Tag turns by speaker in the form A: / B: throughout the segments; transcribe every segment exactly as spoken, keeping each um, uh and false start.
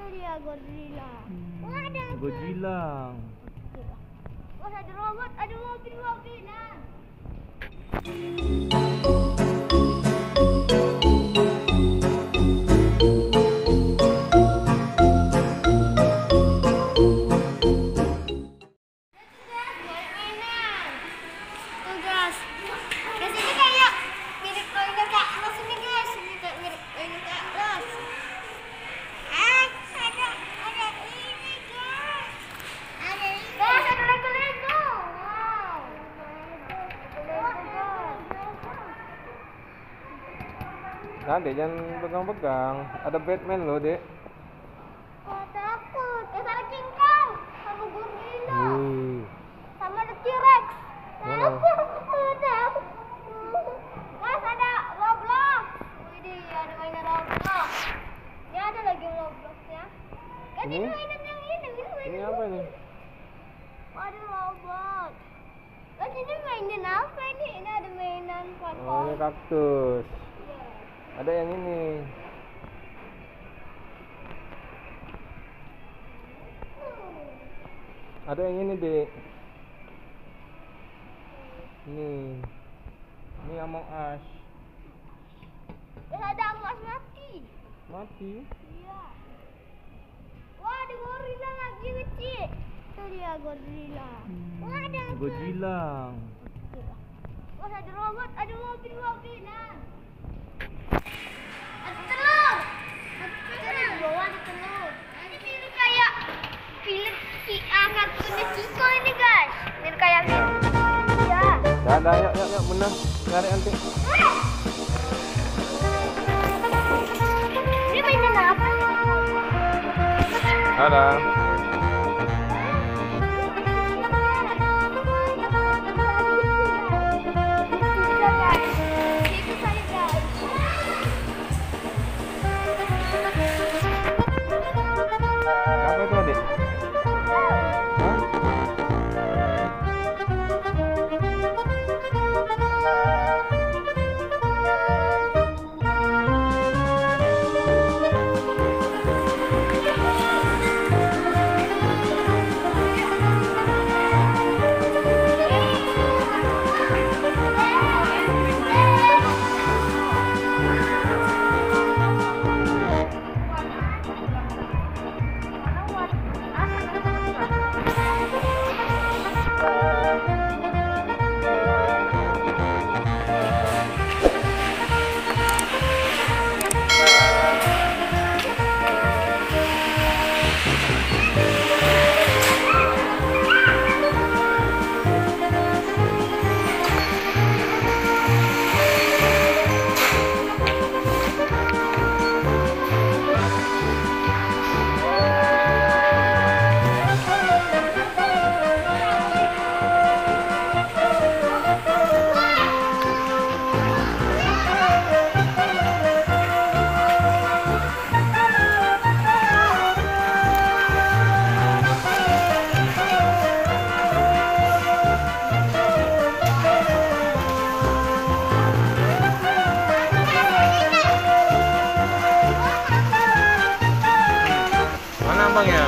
A: dia Godzilla.
B: Hmm,
A: Oh, ada
B: Godzilla.
A: Oh, ada robot, ada mobil-mobilan.
B: Nah, Dek, jangan pegang-pegang. Ada Batman loh, Dek.
A: Oh, takut. Eh, ada King Kong sama Godzilla.
B: Wih.
A: Sama ada T-Rex.
B: Mana?
A: Takut. Takut. Guys, ada Roblox. Widih, ada mainan Roblox. Ya, ada lagi Roblox ya. Kan
B: Ini?
A: ini mainan yang ini. Ini mainan
B: Ini apa ini?
A: Oh, ada robot. Guys, ini mainan apa ini? Ini ada mainan
B: Oh,
A: platform.
B: ini kaktus. Ada yang ini. Ada yang ini, Dek. Ini. Ini Among Us.
A: Terus ada Among mati.
B: Mati.
A: Iya. Wah, ada gorila lagi kecil. Itu dia Godzilla. Wah, ada
B: Godzilla.
A: Wah, ada robot, ada mobil-mobilan. Ada telur. Ada telur. Di bawah ada telur. Ini mirip kayak film si ah, kartunnya Ciko ini, guys. Mirip kayak film. Iya.
B: Ya, ada, yuk, yuk, yuk, benar. Cari nanti.
A: Ini mainan apa?
B: Ada. Apa itu, Adik? Hah? Mana abangnya?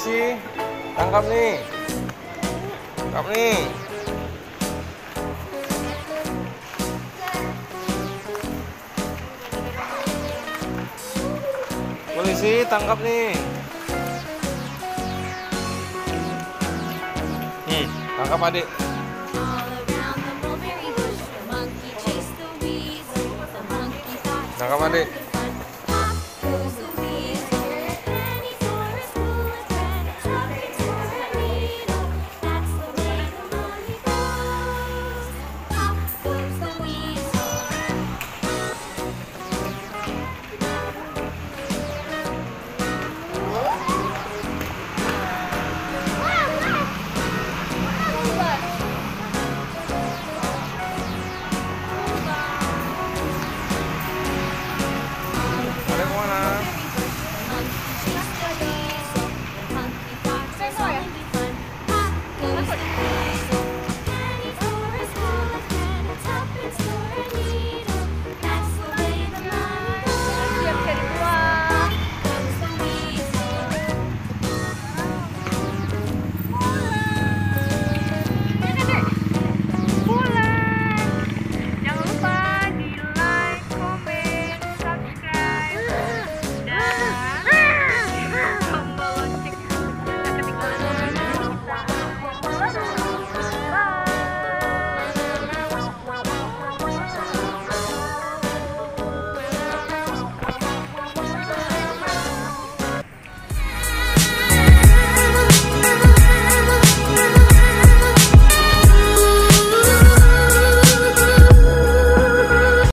B: Polisi, tangkap nih. Tangkap nih. Polisi, tangkap nih. Hmm, tangkap adik. Tangkap adik.